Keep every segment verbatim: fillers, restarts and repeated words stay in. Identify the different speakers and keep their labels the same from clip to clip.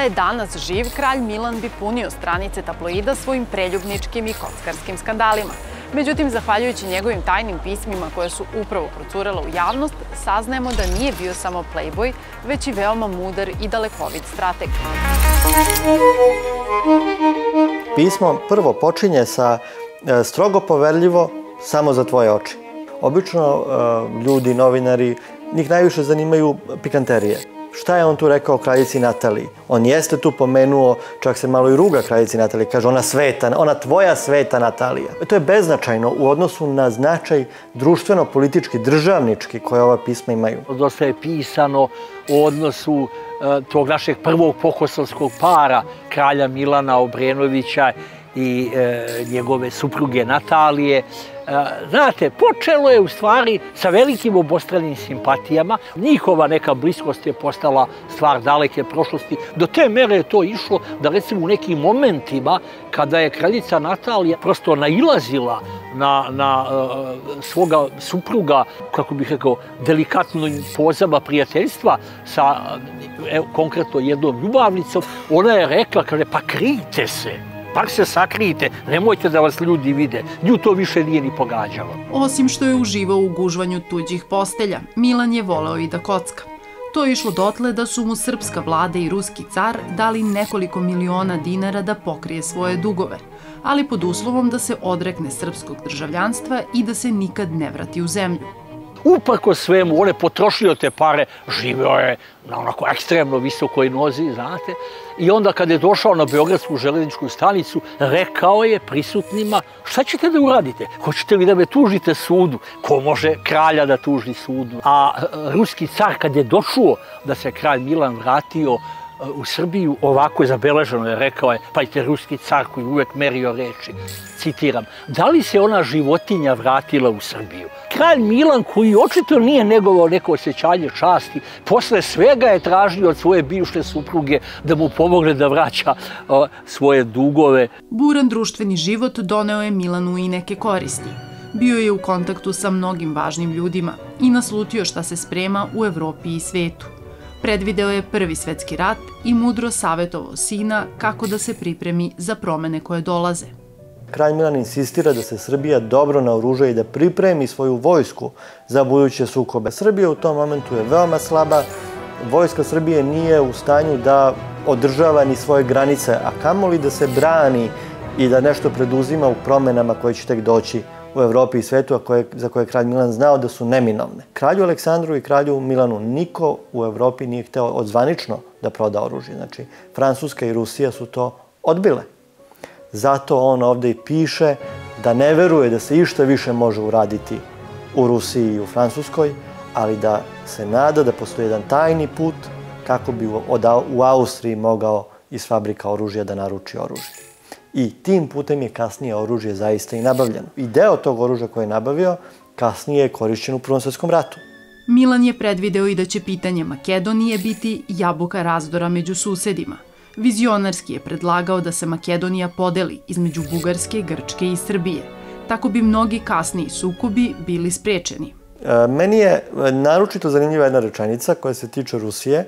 Speaker 1: je danas živ, kralj Milan bi punio stranice tabloida svojim preljubničkim i kockarskim skandalima. Međutim, zahvaljujući njegovim tajnim pismima koje su upravo procurela u javnost, saznajemo da nije bio samo playboy, već i veoma mudar i dalekovid strateg.
Speaker 2: Pismo prvo počinje sa strogo poverljivo samo za tvoje oči. Obično ljudi, novinari, njih najviše zanimaju pikanterije. Šta je on tu rekao kraljici Nataliji? On jeste tu pomenuo, čak se malo i ruga kraljici Nataliji, kaže ona sveta, ona tvoja sveta Natalija. To je beznačajno u odnosu na značaj društveno-politički, državnički koje ova pisma imaju.
Speaker 3: Dosta je pisano o odnosu tog našeg prvog pokosovskog para, kralja Milana Obrenovića i njegove supruge Natalije. Znate, počelo je u stvari sa velikim obostranim simpatijama. Njihova neka bliskost je postala stvar daleke prošlosti. Do te mere je to išlo da recimo u nekim momentima kada je kraljica Natalija prosto nailazila na, na uh, svoga supruga, kako bih rekao, delikatnim pozama prijateljstva sa evo, konkretno jednom ljubavnicom, ona je rekla, kaže, pa krijte se. Pak se sakrijte, nemojte da vas ljudi vide. Nju to više nije ni pogađalo.
Speaker 1: Osim što je uživao u gužvanju tuđih postelja, Milan je voleo i da kocka. To je išlo dotle da su mu srpska vlada i ruski car dali nekoliko miliona dinara da pokrije svoje dugove, ali pod uslovom da se odrekne srpskog državljanstva i da se nikad ne vrati u zemlju.
Speaker 3: Uprko svemu, on je potrošio te pare, živeo je na onako ekstremno visokoj nozi, znate, i onda kad je došao na Beogradsku železničku stanicu, rekao je prisutnima, šta ćete da uradite? Hoćete li da me tužite sudu? Ko može kralja da tuži sudu? A ruski car kad je došao da se kralj Milan vratio u Srbiju, ovako je zabeleženo, je rekao je, pazite, ruski car koji uvek merio reči, citiram, da li se ona životinja vratila u Srbiju? Kralj Milan, koji očito nije negovao neko osjećanje časti, posle svega je tražio od svoje bivše supruge da mu pomogne da vraća o, svoje dugove.
Speaker 1: Buran društveni život doneo je Milanu i neke koristi. Bio je u kontaktu sa mnogim važnim ljudima i naslutio šta se sprema u Evropi i svetu. Predvideo je Prvi svetski rat i mudro savjetovao sina kako da se pripremi za promene koje dolaze.
Speaker 2: Kralj Milan insistira da se Srbija dobro naoruža i da pripremi svoju vojsku za buduće sukobe. Srbija u tom momentu je veoma slaba, vojska Srbije nije u stanju da održava ni svoje granice, a kamoli da se brani i da nešto preduzima u promenama koje će tek doći u Evropi i svetu, a koje, za koje je kralj Milan znao da su neminovne. Kralju Aleksandru i kralju Milanu niko u Evropi nije hteo odzvanično da proda oružje. Znači, Francuska i Rusija su to odbile. Zato on ovde i piše da ne veruje da se išta više može uraditi u Rusiji i u Francuskoj, ali da se nada da postoji jedan tajni put kako bi u Austriji mogao iz fabrika oružja da naruči oružje. I tim putem je kasnije oružje zaista i nabavljeno. I deo tog oružja koje je nabavio kasnije je korišćen u Prvom svetskom ratu.
Speaker 1: Milan je predvideo i da će pitanje Makedonije biti jabuka razdora među susedima. Vizionarski je predlagao da se Makedonija podeli između Bugarske, Grčke i Srbije. Tako bi mnogi kasniji sukobi bili sprečeni.
Speaker 2: Meni je naročito zanimljiva jedna rečenica koja se tiče Rusije,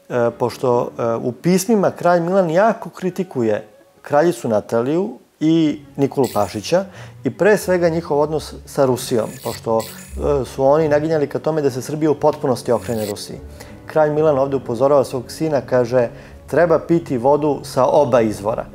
Speaker 2: pošto u pismima kralj Milan jako kritikuje kraljicu Nataliju i Nikolu Pašića i pre svega njihov odnos sa Rusijom, pošto su oni naginjali ka tome da se Srbija u potpunosti okrene Rusiji. Kralj Milan ovde upozorava svog sina, kaže, treba piti vodu sa oba izvora.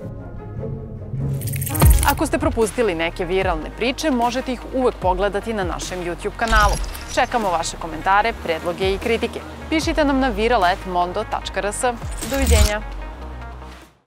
Speaker 1: Ako ste propustili neke viralne priče, možete ih uvek pogledati na našem YouTube kanalu. Čekamo vaše komentare, predloge i kritike. Pišite nam na viral at mondo tačka rs. Doviđenja!